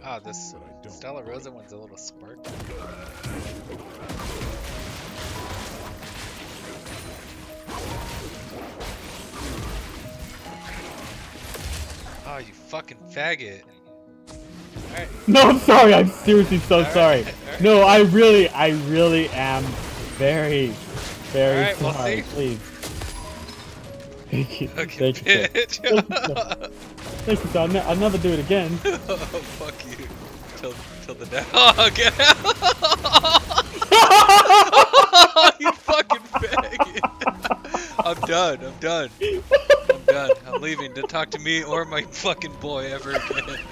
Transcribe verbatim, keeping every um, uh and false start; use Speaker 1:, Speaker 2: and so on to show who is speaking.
Speaker 1: Ah, this Stella Rosa one's a little spark. Oh, you fucking faggot. Alright.
Speaker 2: No, I'm sorry. I'm seriously so
Speaker 1: All
Speaker 2: sorry.
Speaker 1: right, all right.
Speaker 2: No, I really, I really am very, very
Speaker 1: All right, we'll
Speaker 2: sorry.
Speaker 1: see.
Speaker 2: Please. Thank you.
Speaker 1: Okay,
Speaker 2: Thank you.
Speaker 1: bitch.
Speaker 2: Sir. Thank you, sir. I'll, ne I'll never do it again.
Speaker 1: Oh, fuck you. Till, till the death. Oh, get out. You fucking faggot. I'm done. I'm done. I'm done. I'm leaving. Don't talk to me or my fucking boy ever again.